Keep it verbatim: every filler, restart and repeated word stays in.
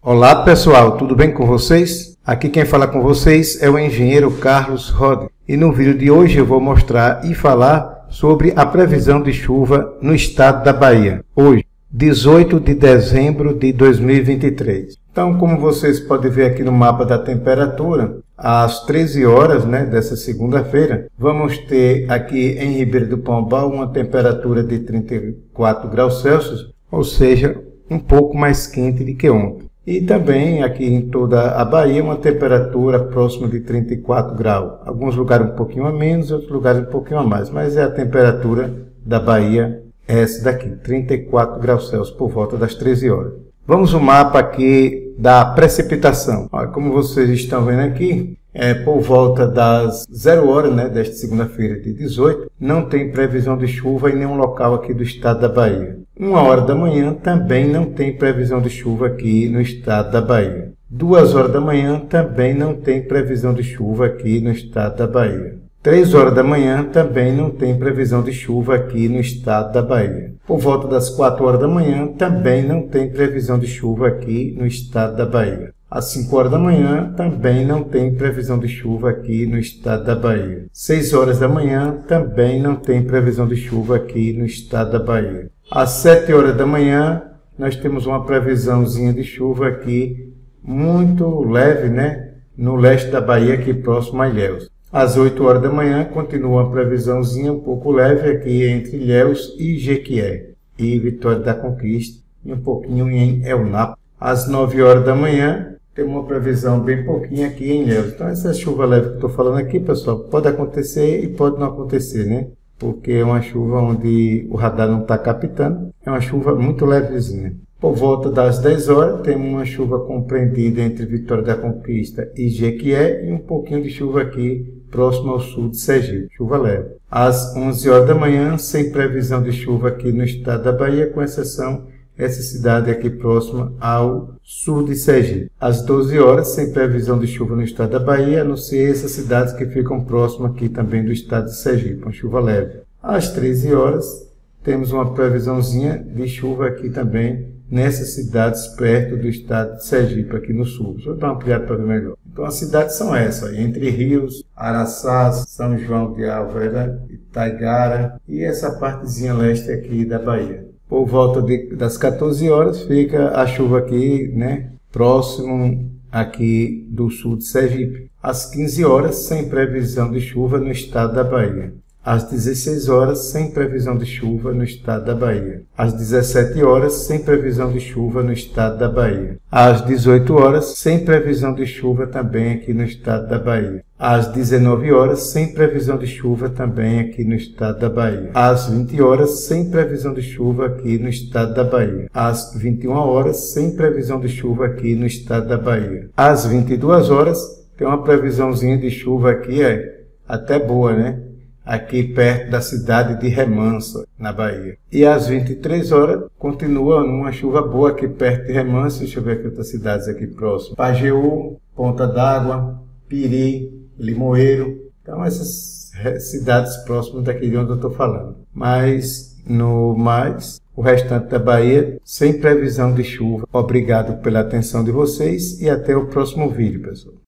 Olá pessoal, tudo bem com vocês? Aqui quem fala com vocês é o engenheiro Carlos Roden. E no vídeo de hoje eu vou mostrar e falar sobre a previsão de chuva no estado da Bahia. Hoje, dezoito de dezembro de dois mil e vinte e três. Então, como vocês podem ver aqui no mapa da temperatura, às treze horas, né, dessa segunda-feira, vamos ter aqui em Ribeira do Pombal uma temperatura de trinta e quatro graus Celsius, ou seja, um pouco mais quente do que ontem. E também aqui em toda a Bahia uma temperatura próxima de trinta e quatro graus. Alguns lugares um pouquinho a menos, outros lugares um pouquinho a mais. Mas é a temperatura da Bahia, essa daqui, trinta e quatro graus Celsius por volta das treze horas. Vamos ao mapa aqui da precipitação. Olha, como vocês estão vendo aqui, é, por volta das zero horas, né, desta segunda-feira de dezoito, não tem previsão de chuva em nenhum local aqui do estado da Bahia. Uma hora da manhã também não tem previsão de chuva aqui no estado da Bahia. Duas horas da manhã também não tem previsão de chuva aqui no estado da Bahia. Três horas da manhã também não tem previsão de chuva aqui no estado da Bahia. Por volta das quatro horas da manhã também não tem previsão de chuva aqui no estado da Bahia. Às cinco horas da manhã também não tem previsão de chuva aqui no estado da Bahia. seis horas da manhã também não tem previsão de chuva aqui no estado da Bahia. Às sete horas da manhã nós temos uma previsãozinha de chuva aqui muito leve, né, no leste da Bahia, aqui próximo a Ilhéus. Às oito horas da manhã continua uma previsãozinha um pouco leve aqui entre Ilhéus e Jequié e Vitória da Conquista e um pouquinho em Elnápolis. Às nove horas da manhã tem uma previsão bem pouquinho aqui em Ilhéus. Então essa chuva leve que eu estou falando aqui, pessoal, pode acontecer e pode não acontecer, né? Porque é uma chuva onde o radar não está captando, é uma chuva muito levezinha. Por volta das dez horas, temos uma chuva compreendida entre Vitória da Conquista e Jequié e um pouquinho de chuva aqui próximo ao sul de Sergipe, chuva leve. Às onze horas da manhã, sem previsão de chuva aqui no estado da Bahia, com exceção essa cidade aqui próxima ao sul de Sergipe. Às doze horas, sem previsão de chuva no estado da Bahia, a não ser essas cidades que ficam próximas aqui também do estado de Sergipe, uma chuva leve. Às treze horas, temos uma previsãozinha de chuva aqui também nessas cidades perto do estado de Sergipe, aqui no sul. Deixa eu dar uma ampliada para ver melhor. Então as cidades são essas, Entre Rios, Araçás, São João de Alvera, Itaigara e essa partezinha leste aqui da Bahia. Por volta de, das quatorze horas fica a chuva aqui, né, próximo aqui do sul de Sergipe. Às quinze horas, sem previsão de chuva no estado da Bahia. Às dezesseis horas, sem previsão de chuva no estado da Bahia. Às dezessete horas, sem previsão de chuva no estado da Bahia. Às dezoito horas, sem previsão de chuva também aqui no estado da Bahia. Às dezenove horas, sem previsão de chuva também aqui no estado da Bahia. Às vinte horas, sem previsão de chuva aqui no estado da Bahia. Às vinte e uma horas, sem previsão de chuva aqui no estado da Bahia. Às vinte e duas horas, tem uma previsãozinha de chuva aqui, é até boa, né? Aqui perto da cidade de Remanso, na Bahia. E às vinte e três horas, continua uma chuva boa aqui perto de Remanso. Deixa eu ver aqui outras cidades aqui próximas. Pajeú, Ponta d'Água, Piri, Limoeiro. Então essas cidades próximas daqui de onde eu estou falando. Mas, no mais, o restante da Bahia, sem previsão de chuva. Obrigado pela atenção de vocês e até o próximo vídeo, pessoal.